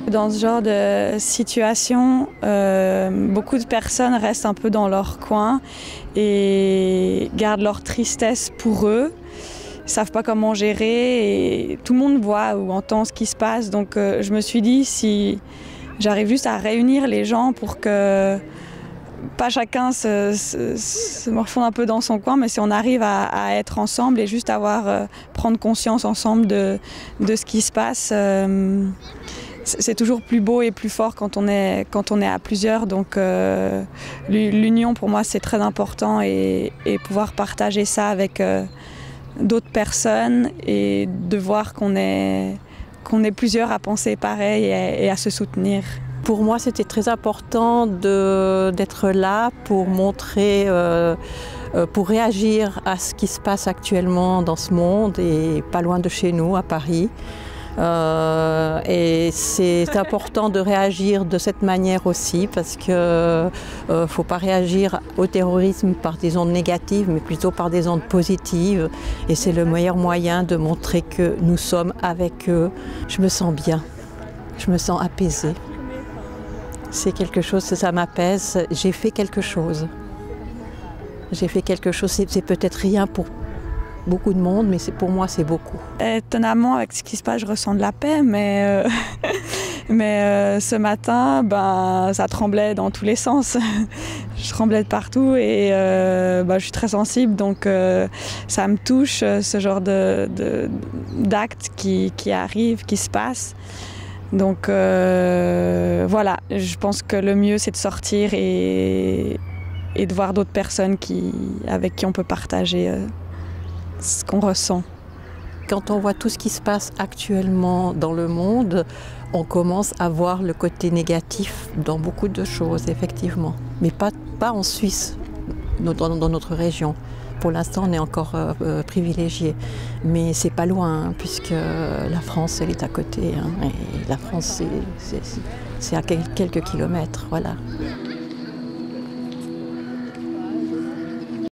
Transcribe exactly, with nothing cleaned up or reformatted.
Dans ce genre de situation, euh, beaucoup de personnes restent un peu dans leur coin et gardent leur tristesse pour eux. Ils ne savent pas comment gérer et tout le monde voit ou entend ce qui se passe. Donc euh, je me suis dit, si j'arrive juste à réunir les gens pour que pas chacun se, se, se morfonde un peu dans son coin, mais si on arrive à, à être ensemble et juste avoir, euh, prendre conscience ensemble de, de ce qui se passe, euh, c'est toujours plus beau et plus fort quand on est, quand on est à plusieurs. Donc euh, l'union pour moi c'est très important et, et pouvoir partager ça avec euh, d'autres personnes et de voir qu'on est, qu'on est plusieurs à penser pareil et, et à se soutenir. Pour moi, c'était très important d'être là pour montrer, euh, pour réagir à ce qui se passe actuellement dans ce monde et pas loin de chez nous, à Paris. Euh, et c'est important de réagir de cette manière aussi parce qu'il ne euh, faut pas réagir au terrorisme par des ondes négatives mais plutôt par des ondes positives et c'est le meilleur moyen de montrer que nous sommes avec eux. Je me sens bien, je me sens apaisée. C'est quelque chose, ça m'apaise, j'ai fait quelque chose. J'ai fait quelque chose, c'est peut-être rien pour beaucoup de monde, mais pour moi c'est beaucoup. Étonnamment, avec ce qui se passe, je ressens de la paix, mais, euh, mais euh, ce matin, ben, ça tremblait dans tous les sens. Je tremblais de partout et euh, ben, je suis très sensible, donc euh, ça me touche, ce genre de, de, d'actes qui, qui arrivent, qui se passent. Donc euh, voilà, je pense que le mieux c'est de sortir et, et de voir d'autres personnes qui, avec qui on peut partager euh, ce qu'on ressent. Quand on voit tout ce qui se passe actuellement dans le monde, on commence à voir le côté négatif dans beaucoup de choses, effectivement. Mais pas, pas en Suisse, dans, dans notre région. Pour l'instant, on est encore euh, privilégié, mais c'est pas loin, hein, puisque la France, elle est à côté. Hein, et la France, c'est à quelques kilomètres, voilà.